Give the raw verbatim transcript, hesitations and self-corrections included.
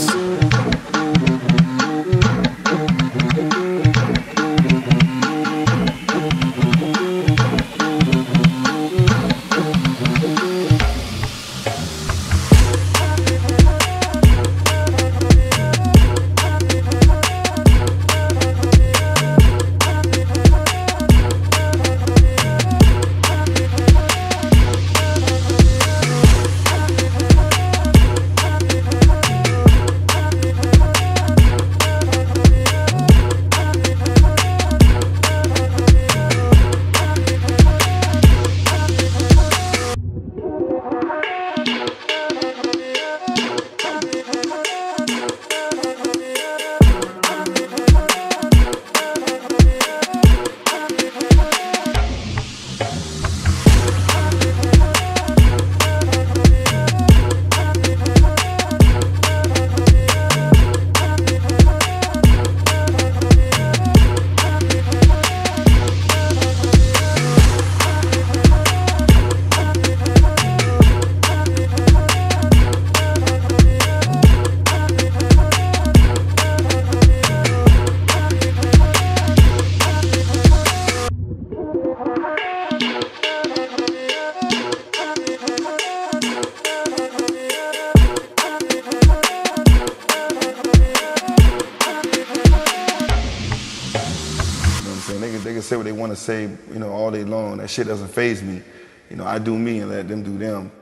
They can, they can say what they want to say, you know, all day long. That shit doesn't faze me. You know, I do me and let them do them.